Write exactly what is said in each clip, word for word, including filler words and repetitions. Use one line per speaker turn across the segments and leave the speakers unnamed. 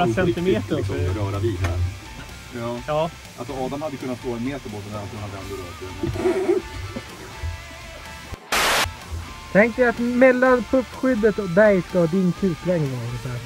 centimeter
liksom, röra vid här.
Ja.
Ja.
Alltså Adam hade kunnat stå en meter bort där, så hade han rört det.
Tänk dig att mellan puffskyddet och dig ska din kuklängd vara ungefär.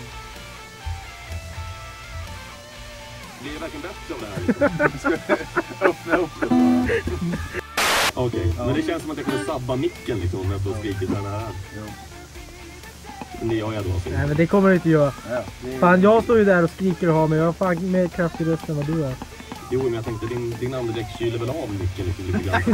Blir det verkligen bättre av det här?
Öppna upp det.
Okej, okay.
Ja.
Men det känns som att jag kunde sabba micken liksom om jag står och skriker så här.
Ja.
Men det gör jag då. Så.
Nej, men det kommer du inte göra.
Ja, det är...
Fan, jag står ju där och skriker och har mig. Jag har fan mer kraft i rösten än vad du har.
Jo, men jag tänkte din, din andedräkt kyler väl av micken liksom, lite grann.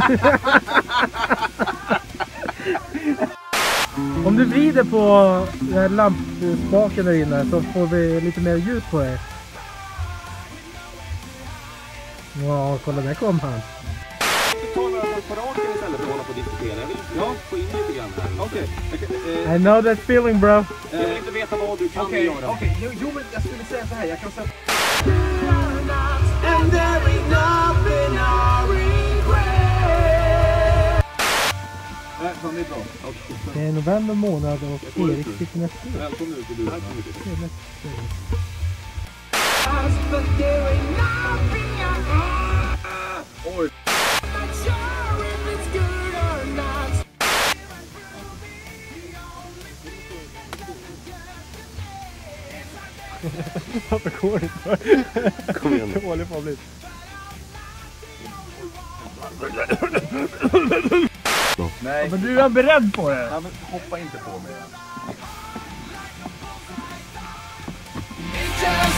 Om du vrider på den här lampspaken där inne så får vi lite mer ljus på det. Ja, kolla, där kom han.
Ta några på raken istället för att hålla på och diskutera. Jag vill ja. få in lite grann här.
Okej. Okay.
Uh, I know that feeling, bro.
Jag vill inte veta vad du kan
okay.
göra.
Okej, okay. jo, jo, men jag skulle säga så här. Jag kan säga...
And there ain't nothing I regret.
Nej, fan, det är bra.
Okay.
Det är november månad och Erik sitter nästa år.
Välkommen ut och du.
Tack så mycket.
But there ain't nothing I regret.
Oj.
Not sure if it's good or not.
Varför går det inte?
Kom igen.
Det håller på att bli.
Nej.
Men du är beredd på det?
Ja, men hoppa inte på mig.
It's